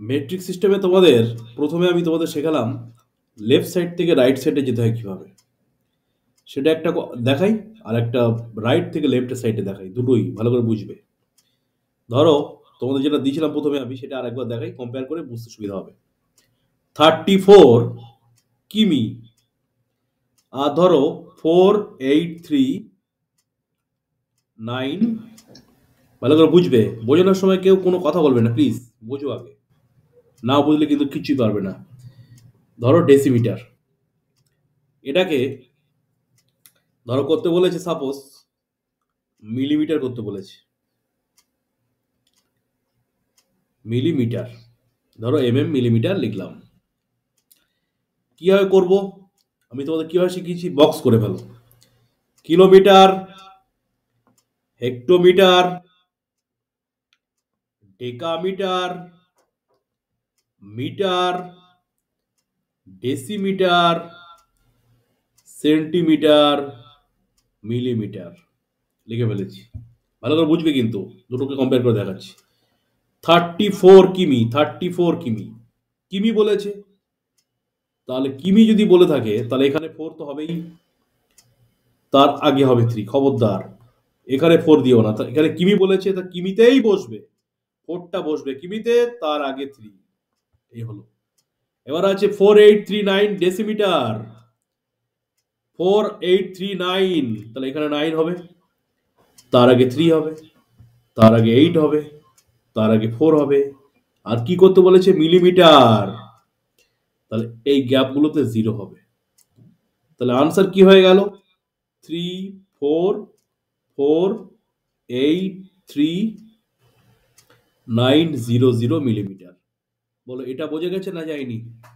Metric সিস্টেমে তোমাদের প্রথমে আমি তোমাদের শেখালাম লেফট সাইড থেকে রাইট সাইডে যেতে হয় কিভাবে। সেটা একটা দেখাই, আর একটা রাইট থেকে লেফট সাইডে দেখাই, দুটোই ভালো করে বুঝবে। ধরো তোমাদের যেটা দিয়েছিলাম প্রথমে, আমি সেটা আরেকবার দেখাই, কম্পেয়ার করে বুঝতে সুবিধা হবে। 34 কিমি, আর ধরো 4839, ভালো করে বুঝবে। বোঝানোর সময় কেউ কোনো কথা বলবে না, প্লিজ বোঝো আগে, না বুঝলে কিন্তু কিছুই পারবে না। ধরো ডেসিমিটার, এটাকে ধরো করতে বলেছে, সাপোজ মিলিমিটার করতে বলেছে, মিলিমিটার, ধরো মিলিমিটার লিখলাম। কিভাবে করব আমি তোমাদের কিভাবে শিখিয়েছি, বক্স করে ফেলো। Kilometre, hectometre, decametre, metre, decimetre, centimetre, millimetre লিখে ফেলেছি। ভালো করে বুঝবে কিন্তু, দুটোকে কম্পেয়ার করে দেখাচ্ছি। 34 কিমি, 34 কিমি, কিমি বলেছে, তাহলে কিমি যদি বলে থাকে তাহলে এখানে 4 তো হবেই, তার আগে হবে 3, খবরদার এখানে 4 দিও না। এখানে কিমি বলেছে, তা কিমিতেই বসবে, 4টা বসবে কিমিতে, তার আগে 3। এই হলো। এবার আছে 4839 ডেসিমিটার, 4839, তাহলে এখানে 9 হবে, তার আগে 3 হবে, তার আগে 8 হবে, তার আগে 4 হবে। আর কি করতে বলেছে, মিলিমিটার, তাহলে এই গ্যাপগুলোতে 0 হবে। তাহলে আনসার কি হয়ে গেল, 34483900 মিলিমিটার। বলো এটা বোঝা গেছে না যায়নি?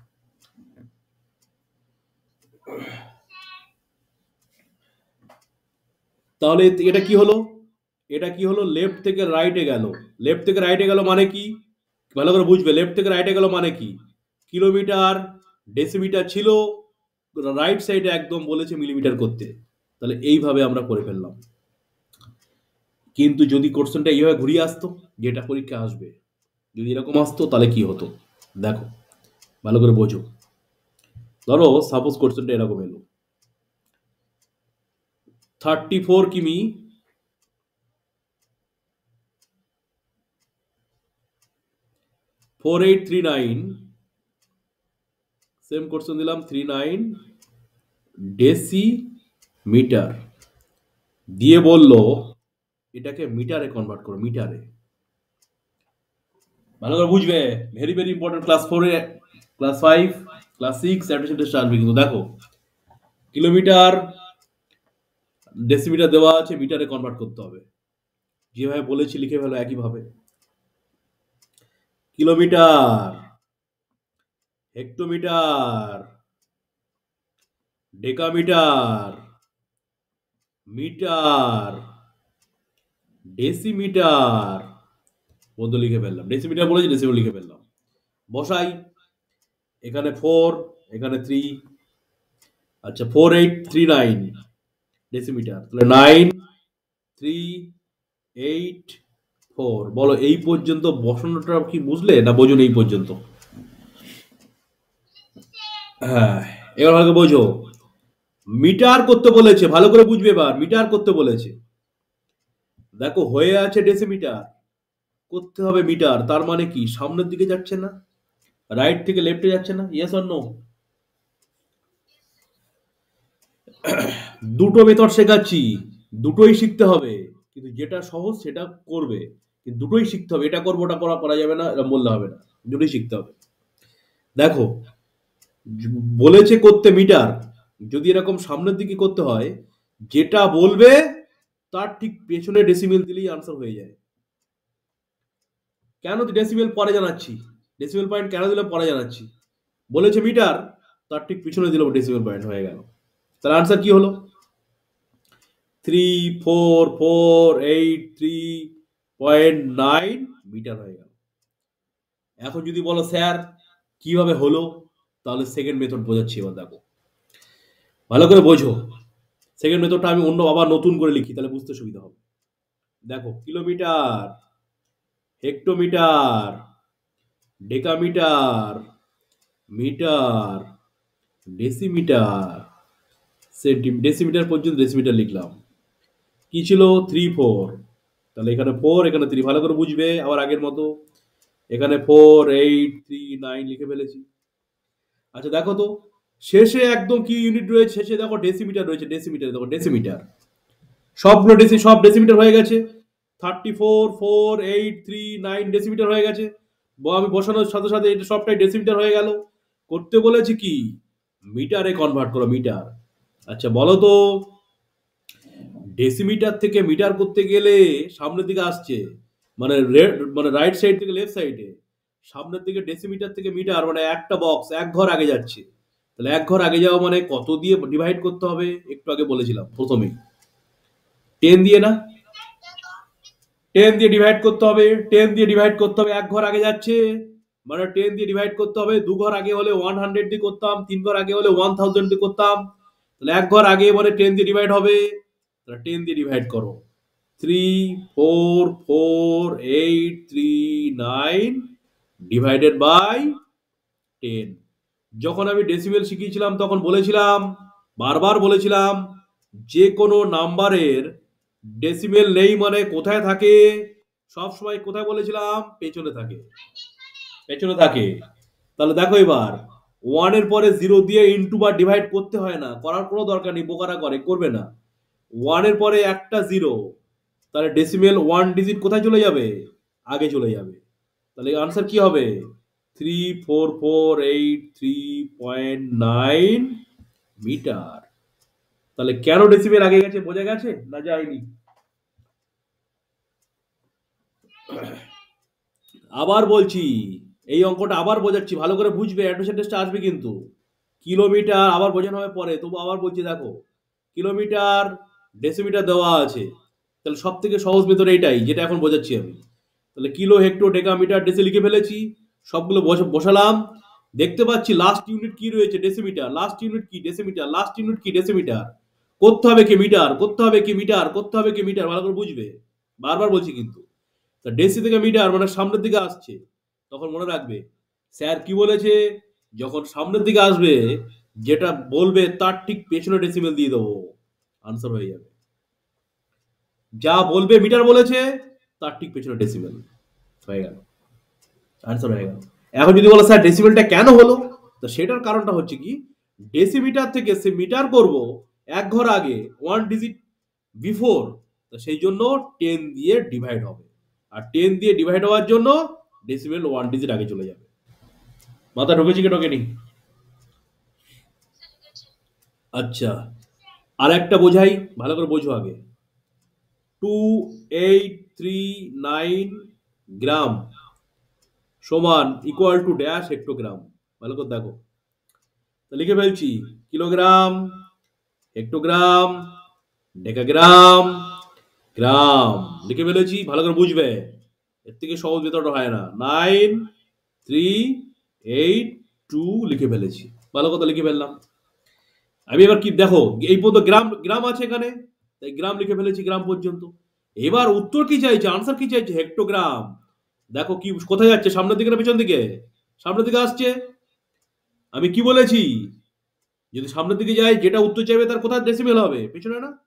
তাহলে এটা কি হলো, এটা কি হলো, লেফট থেকে রাইটে গেল। লেফট থেকে রাইটে গেল মানে কি, ভালো করে বুঝবে। লেফট থেকে রাইটে গেল মানে কি, কিলোমিটার ডেসিমিটার ছিল, রাইট সাইডে একদম বলেছে মিলিমিটার করতে। তাহলে এইভাবে আমরা করে ফেললাম। কিন্তু যদি কোশ্চেনটা এইভাবে ঘুরিয়ে আসতো, যেটা পরীক্ষা আসবে, যদি এরকম আসতো তাহলে কি হতো দেখো, ভালো করে বোঝো। ধরো সাপোজ কোশ্চেনটা এরকম এলো, 34 কিমি, 4839, সেম কোশ্চেন দিলাম 39 ডেসিমিটার, দিয়ে বললো এটাকে মিটারে কনভার্ট করো, মিটারে। ভালো করে বুঝবে, ভেরি ভেরি ইম্পর্টেন্ট। ক্লাস 4-এ, ক্লাস 5, ক্লাস 6 অ্যাডমিশন টেস্ট আসবে কিন্তু। দেখো কিলোমিটার ডেসিমিটার দেওয়া আছে, মিটারে কনভার্ট করতে হবে, যেভাবে বলেছি লিখে ফেলো একইভাবে। Kilometre, hectometre, decametre, metre, decimetre, বন্ধু লিখে ফেললাম। ডেসিমিটার বলেছি, ডেসিমিটার লিখে ফেললাম। বসাই, এখানে 4, এখানে 3, আচ্ছা 4839 ডেসিমিটার, তাহলে 9384। বলো এই পর্যন্ত বসানোটা কি বুঝলে না বোঝো এই পর্যন্ত? হ্যাঁ, এবার ভালো করে বোঝো। মিটার করতে বলেছে, ভালো করে বুঝবে। এবার মিটার করতে বলেছে, দেখো হয়ে আছে ডেসিমিটার, করতে হবে মিটার। তার মানে কি, সামনের দিকে যাচ্ছে না, রাইট থেকে লেফটে যাচ্ছে না? Yes or no? দুটো মেথড শেখাচ্ছি, দুটোই শিখতে হবে, কিন্তু যেটা সহজ সেটা করবে, কিন্তু দুটোই শিখতে হবে। এটা করবো ওটা করা যাবে না এরকম বললে হবে না, দুটোই শিখতে হবে। দেখো বলেছে করতে মিটার, যদি এরকম সামনের দিকে করতে হয়, যেটা বলবে তার ঠিক পেছনে ডেসিমেল দিলেই আনসার হয়ে যায়। কেন ডেসিমেল পরে জানাচ্ছি, ডেসিমেল পয়েন্ট কেন দিলাম পরে জানাচ্ছি। বলেছে মিটার, তার ঠিক পিছনে দিলাম ডেসিমেল পয়েন্ট, হয়ে গেল। তাহলে আনসার কি হলো, 344839 মিটার হয়ে গেল। এখন যদি বলো স্যার কিভাবে হলো, তাহলে সেকেন্ড মেথড বোঝাচ্ছি। এবার দেখো ভালো করে বোঝো, সেকেন্ড মেথডটা আমি অন্য আবার নতুন করে লিখি, তাহলে বুঝতে সুবিধা হবে। দেখো kilometre, hectometre, decametre, metre, decimetre, decimetre পর্যন্ত ডেসিমিটার লিখলাম। কি ছিল? 3 4। তাহলে এখানে 4, এখানে 3, ভালো করে বুঝবে। আবার আগের মতো এখানে 4 8 3 9 লিখে ফেলেছি। আচ্ছা দেখো তো, শেষে একদম কি ইউনিট রয়েছে? শেষে দেখো ডেসিমিটার রয়েছে। ডেসিমিটার দেখো, ডেসিমিটার সবগুলো সব ডেসিমিটার হয়ে গেছে। 34 4 8 3 9 ডেসিমিটার হয়ে গেছে। আমি বসানোর সাথে সাথে এটা সবটাই ডেসিমিটার হয়ে গেল। করতে বলেছি কি, মিটারে কনভার্ট করো, মিটার। আচ্ছা বলো তো, ডেসিমিটার থেকে মিটার করতে গেলে সামনের দিকে আসছে, মানে মানে রাইট সাইড থেকে লেফট সাইডে, সামনের দিকে ডেসিমিটার থেকে মিটার মানে একটা বক্স এক ঘর আগে যাচ্ছে। তাহলে এক ঘর আগে যাওয়া মানে কত দিয়ে ডিভাইড করতে হবে? একটু আগে বলেছিলাম প্রথমেই, 10 দিয়ে না? 10 দিয়ে ডিভাইড করতে হবে। 10 দিয়ে ডিভাইড করতে হবে, এক ঘর আগে যাচ্ছে মানে 10 দিয়ে ডিভাইড করতে হবে। দু ঘর আগে হলে 100 দিয়ে করতাম, তিন ঘর আগে হলে 1000 দিয়ে করতাম। তাহলে এক ঘর আগে মানে 10 দিয়ে ডিভাইড হবে। তাহলে 10 দিয়ে ডিভাইড করো। 3 4 4 8 3 9 ডিভাইডেড বাই 10। যখন আমি ডেসিমেল শিখিয়েছিলাম তখন বলেছিলাম, বারবার বলেছিলাম, যে কোনো নাম্বারের ডেসিমেল নেই মানে কোথায় থাকে? সব সময় কোথায় বলেছিলাম? পেছনে থাকে, পেছনে থাকে। তাহলে দেখো এবার, 1 এর পরে 0 দিয়ে ইনটু বা ডিভাইড করতে হয় না, করার কোনো দরকার নেই, বোকারা করবে না। 1 এর পরে একটা 0, তাহলে ডেসিমেল 1 ডিজিট কোথায় চলে যাবে? আগে চলে যাবে। তাহলে আনসার কি হবে? 3448.3.9 মিটার। তাহলে কেন ডেসিমেল আগে গেছে বোঝা গেছে না যায়নি? আবার বলছি, এই অঙ্কটা আবার বোঝাচ্ছি, ভালো করে বুঝবে, অ্যাডমিশন টেস্টে আসবে কিন্তু। কিলোমিটার আবার বোঝানো হবে পরে, তবু আবার বলছি দেখো, কিলোমিটার, ডেসিমিটার দেওয়া আছে। তাহলে সব থেকে সহজ মেথড এইটাই, যেটা এখন বোঝাচ্ছি আমি। তাহলে কিলো, হেক্টো, ডেকামিটার, ডেসি লিখে ফেলেছি, সবগুলো বসালাম। দেখতে পাচ্ছি লাস্ট ইউনিট কি রয়েছে? ডেসিমিটার। লাস্ট ইউনিট কি? ডেসিমিটার। লাস্ট ইউনিট কি? ডেসিমিটার। করতে হবে কি মিটার, করতে হবে কি মিটার, করতে হবে কি মিটার, ভালো করে বুঝবে, বারবার বলছি কিন্তু। তা ডেসি থেকে মিটার মানে সামনের দিকে আসছে, তখন মনে রাখবে স্যার কি বলেছে, যখন সামনের দিকে আসবে যেটা বলবে তার ঠিক পেছনে ডেসিমেল দিয়ে দেবো, আনসার হয়ে যাবে। যা বলবে মিটার বলেছে তার ঠিক পেছনে ডেসিমেল, হয়ে গেল, আনসার হয়ে গেল। এখন যদি বলো স্যার ডেসিমেলটা কেন হলো, তো সেটার কারণটা হচ্ছে কি, ডেসিমিটার থেকে সে মিটার করব এক ঘর আগে, 1 ডিজিট বিফোর, তো সেই জন্য 10 দিয়ে ডিভাইড হবে। আর 10 দিয়ে ডিভাইড হওয়ার জন্য ডেসিমেল 1 ডিজিট আগে চলে যাবে। মাথা ঢুকেছি কি ঢোকেনি? আচ্ছা, আর একটা বোঝাই, ভালো করে বোঝো আগে। 2839 গ্রাম সমান ইকুয়াল টু ড্যাশ হেক্টোগ্রাম। ভালো করে দেখো, তো লিখে ফেলছি, কিলোগ্রাম, হেক্টোগ্রাম, ডেকাগ্রাম, গ্রাম লিখে ফেলেছি, ভালো করে বুঝবে। এর থেকে সহজ মেথড হয় না। 9382 লিখে ফেলেছি, ভালো কথা লিখে ফেললাম। আমি এবার কি দেখো, এই পর্যন্ত গ্রাম গ্রাম আছে এখানে, তাই গ্রাম লিখে ফেলেছি গ্রাম পর্যন্ত। এবার উত্তর কি চাইছে, আনসার কি চাইছে? হেক্টোগ্রাম। দেখো কি কোথায় যাচ্ছে, সামনের দিকে না পেছন দিকে? সামনের দিকে আসছে। আমি কি বলেছি, যদি সামনের দিকে যায় যেটা উত্তর চাইবে তার কোথায় ডেসিমেল হবে? পেছনে না?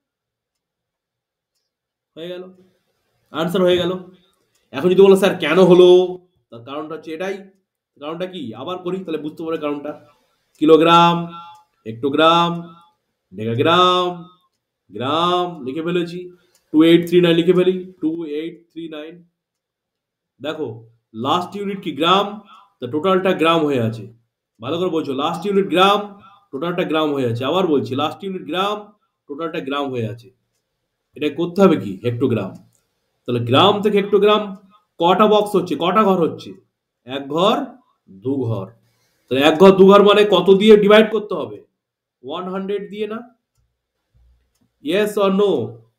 হয়ে গেল, আনসার হয়ে গেল। এখন যদি বলো স্যার কেন হলো, তার কারণটা হচ্ছে এটাই। কারণটা কি আবার করি তাহলে বুঝতে পারবে কারণটা। কিলোগ্রাম, হেক্টোগ্রাম, ডেকাগ্রাম, গ্রাম লিখে ফেলেছি। 2839 লিখে ফেলি, 2839। দেখো লাস্ট ইউনিট কি? গ্রাম। তা টোটালটা গ্রাম হয়ে আছে, ভালো করে বলছো, লাস্ট ইউনিট গ্রাম, টোটালটা গ্রাম হয়ে আছে। আবার বলছি, লাস্ট ইউনিট গ্রাম, টোটালটা গ্রাম হয়ে আছে। এটা করতে হবে কি? হেক্টোগ্রাম। তাহলে গ্রাম থেকে হেক্টোগ্রাম কটা বক্স হচ্ছে, কটা ঘর হচ্ছে? এক ঘর, দু ঘর। তাহলে এক ঘর দু ঘর মানে কত দিয়ে ডিভাইড করতে হবে? 100 দিয়ে না? Yes or no?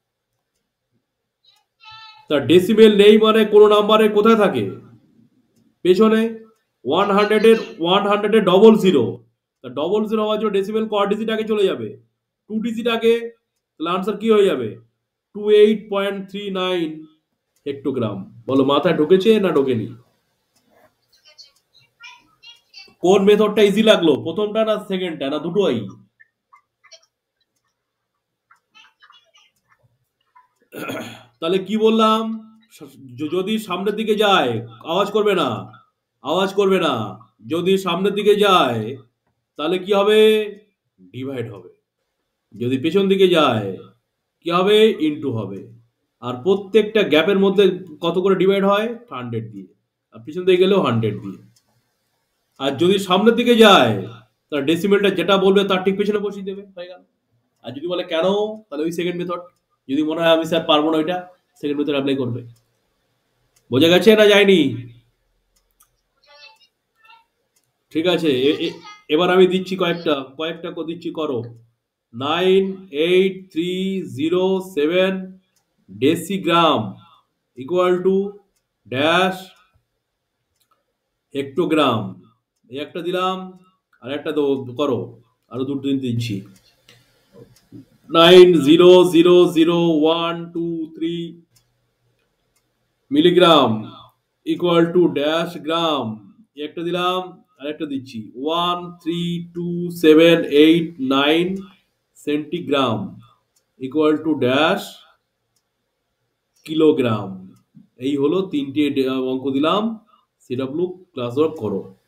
তা ডেসিমেল নেই মানে কোন নাম্বারে কোথায় থাকে? পেছনে। 100 এর ডবল জিরো, তা ডবল জিরো হওয়ার জন্য ডেসিমেল ক ডিজিট আগে চলে যাবে? 2 ডিজিট আগে। তাহলে আনসার কি হয়ে যাবে? 28.39 হেক্টোগ্রাম। বলো মাথায় ঢুকেছে না ঢোকেনি? কোন মেথডটা ইজি লাগলো, প্রথমটা না সেকেন্ডটা না দুটোই? তাহলে কি বললাম, যদি সামনের দিকে যায় আওয়াজ করবে না, আওয়াজ করবে না। যদি সামনের দিকে যায় তাহলে কি হবে, ডিভাইড হবে। যদি পেছন দিকে যায় কি হবে, ইনটু হবে। আর প্রত্যেকটা গ্যাপের মধ্যে কত করে ডিভাইড হয়, 100 দিয়ে। আর পিছন দিকে গেলেও 100 দিয়ে। আর যদি সামনের দিকে যায় তার ডেসিমেলটা যেটা বলবে তার ঠিক পেছনে বসিয়ে দেবে, হয়ে গেল। আর যদি বলে কেন, তাহলে ওই সেকেন্ড মেথড। যদি মনে হয় আমি স্যার পারবো না ওইটা, সেকেন্ড মেথড অ্যাপ্লাই করবে। বোঝা গেছে না যায়নি? ঠিক আছে, এবার আমি দিচ্ছি কয়েকটা, দিচ্ছি, করো। 983007 decigram equal to dash hectogram. এই একটা দিলাম, আর একটা করো, আরো দুটো দিন দিচ্ছি। 90000123 milligram equal to dash gram. একটা দিলাম, আর একটা দিচ্ছি, 13278 centigram equal to dash kilogram. এই হলো তিনটে অঙ্ক দিলাম, সিডব্লিউ ক্লাস ওয়ার্ক করো।